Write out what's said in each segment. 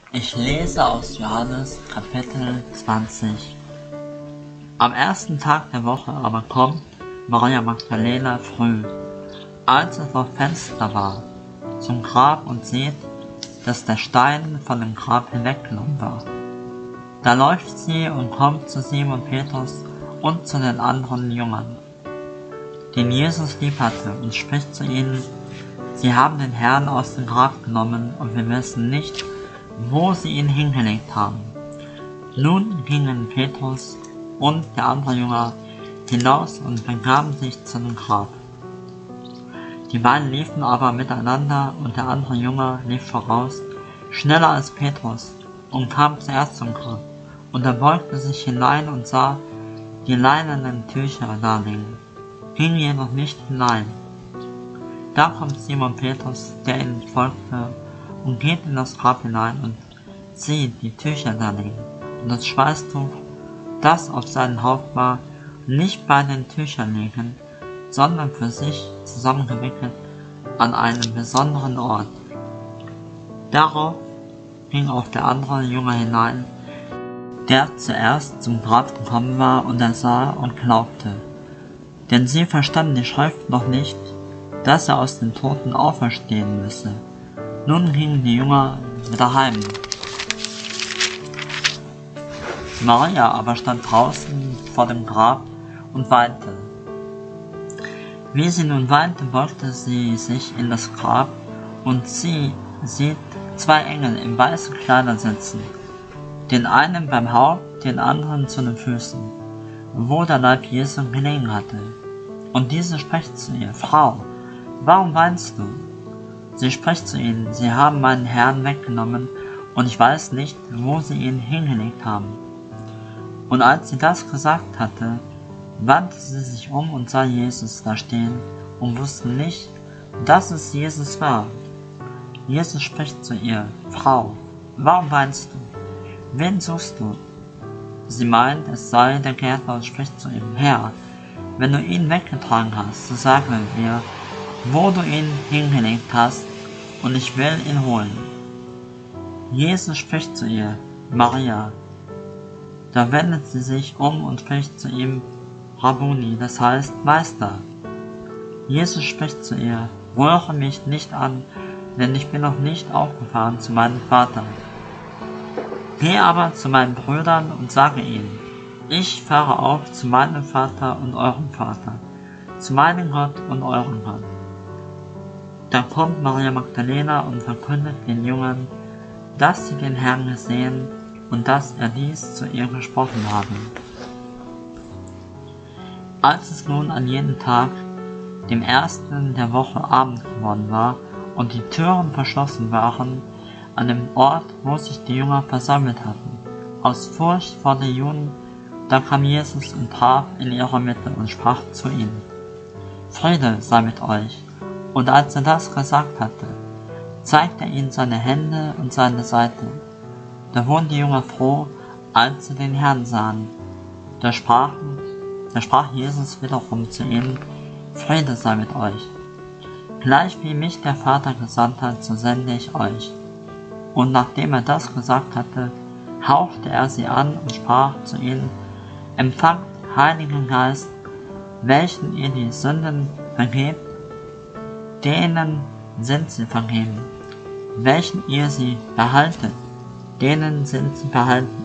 Ich lese aus Johannes Kapitel 20. Am ersten Tag der Woche aber kommt Maria Magdalena früh, als es noch Fenster war, zum Grab und sieht, dass der Stein von dem Grab hinweggenommen war. Da läuft sie und kommt zu Simon Petrus und zu den anderen Jüngern, den Jesus lieb hatte, und spricht zu ihnen: Sie haben den Herrn aus dem Grab genommen, und wir wissen nicht, wo sie ihn hingelegt haben. Nun gingen Petrus und der andere Jünger hinaus und begaben sich zu dem Grab. Die beiden liefen aber miteinander, und der andere Jünger lief voraus, schneller als Petrus, und kam zuerst zum Grab. Und er beugte sich hinein und sah die leinenen Tücher da liegen, ging jedoch nicht hinein. Da kommt Simon Petrus, der ihnen folgte, und geht in das Grab hinein und sieht die Tücher da liegen, und das Schweißtuch, das auf seinem Haupt war, nicht bei den Tüchern liegen, sondern für sich zusammengewickelt an einem besonderen Ort. Darauf ging auch der andere Jünger hinein, der zuerst zum Grab gekommen war, und er sah und glaubte. Denn sie verstanden die Schrift noch nicht, dass er aus den Toten auferstehen müsse. Nun gingen die Jünger wieder heim. Maria aber stand draußen vor dem Grab und weinte. Wie sie nun weinte, beugte sie sich in das Grab, und sie sieht zwei Engel in weißen Kleidern sitzen, den einen beim Haupt, den anderen zu den Füßen, wo der Leib Jesu gelegen hatte. Und diese spricht zu ihr: Frau, warum weinst du? Sie spricht zu ihnen: Sie haben meinen Herrn weggenommen, und ich weiß nicht, wo sie ihn hingelegt haben. Und als sie das gesagt hatte, wandte sie sich um und sah Jesus da stehen und wusste nicht, dass es Jesus war. Jesus spricht zu ihr: Frau, warum weinst du? Wen suchst du? Sie meint, es sei der Gärtner, und spricht zu ihm: Herr, wenn du ihn weggetragen hast, so sage mir, wo du ihn hingelegt hast, und ich will ihn holen. Jesus spricht zu ihr: Maria. Da wendet sie sich um und spricht zu ihm: Rabbuni, das heißt Meister. Jesus spricht zu ihr: Rühre mich nicht an, denn ich bin noch nicht aufgefahren zu meinem Vater. Geh aber zu meinen Brüdern und sage ihnen: Ich fahre auf zu meinem Vater und eurem Vater, zu meinem Gott und eurem Gott. Da kommt Maria Magdalena und verkündet den Jüngern, dass sie den Herrn gesehen und dass er dies zu ihr gesprochen habe. Als es nun an jedem Tag, dem ersten der Woche, Abend geworden war und die Türen verschlossen waren, an dem Ort, wo sich die Jünger versammelt hatten, aus Furcht vor den Juden, da kam Jesus und traf in ihrer Mitte und sprach zu ihnen: Friede sei mit euch. Und als er das gesagt hatte, zeigte er ihnen seine Hände und seine Seite. Da wurden die Jünger froh, als sie den Herrn sahen. Da sprach Jesus wiederum zu ihnen: Friede sei mit euch. Gleich wie mich der Vater gesandt hat, so sende ich euch. Und nachdem er das gesagt hatte, hauchte er sie an und sprach zu ihnen: Empfangt Heiligen Geist, welchen ihr die Sünden vergebt, denen sind sie vergeben. Welchen ihr sie behaltet, denen sind sie behalten.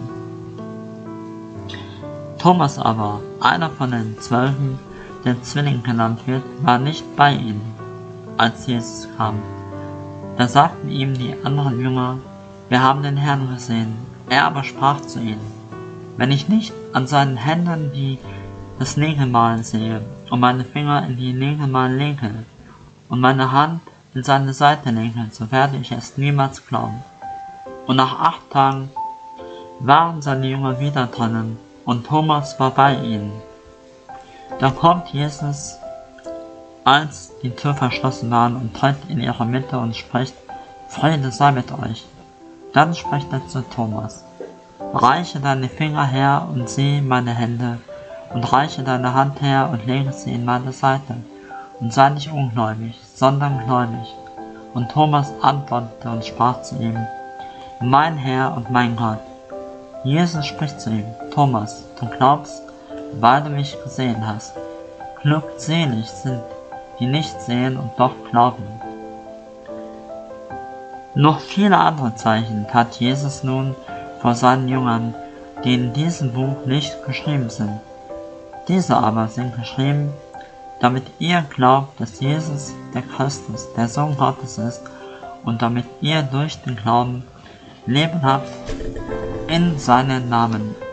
Thomas aber, einer von den 12, der Zwilling genannt wird, war nicht bei ihnen, als Jesus kam. Da sagten ihm die anderen Jünger: Wir haben den Herrn gesehen. Er aber sprach zu ihnen: Wenn ich nicht an seinen Händen das Nägelmal sehe und meine Finger in die Nägelmal lege und meine Hand in seine Seite lege, so werde ich es niemals glauben. Und nach 8 Tagen waren seine Jünger wieder drinnen, und Thomas war bei ihnen. Da kommt Jesus, als die Tür verschlossen war, und tritt in ihre Mitte und spricht: Friede sei mit euch. Dann spricht er zu Thomas: Reiche deine Finger her und sieh meine Hände, und reiche deine Hand her und lege sie in meine Seite, und sei nicht ungläubig, sondern gläubig. Und Thomas antwortete und sprach zu ihm: mein Herr und mein Gott. Jesus spricht zu ihm, Thomas, du glaubst, weil du mich gesehen hast. Glückselig sind, die nicht sehen und doch glauben. Noch viele andere Zeichen tat Jesus nun vor seinen Jüngern, die in diesem Buch nicht geschrieben sind. Diese aber sind geschrieben, damit ihr glaubt, dass Jesus der Christus, der Sohn Gottes ist, und damit ihr durch den Glauben Leben habt in seinen Namen.